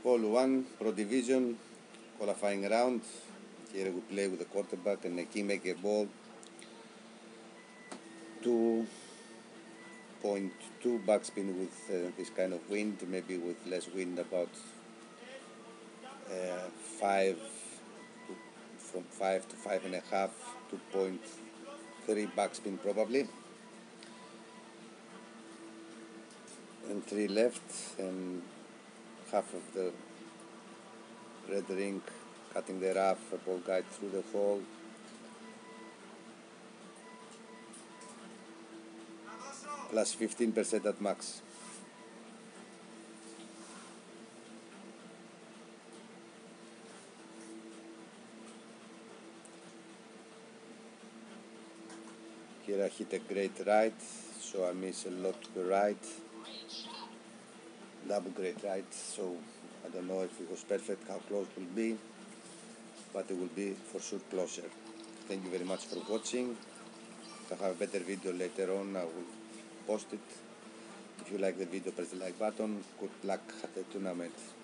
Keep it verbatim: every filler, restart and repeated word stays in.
Pole one, Pro Division, qualifying round. Here we play with the quarterback and a key make a ball. two point two backspin with uh, this kind of wind, maybe with less wind, about uh, five to, from five to five and a half, two point three backspin probably, and three left, and half of the red ring, cutting the rough, a ball guide through the hole. Plus fifteen percent at max. Here I hit a great right, so I miss a lot to the right. Double great right, so I don't know if it was perfect, how close it will be, but it will be for sure closer. Thank you very much for watching. If I have a better video later on, I will post it. If you like the video, press the like button. Good luck at the tournament.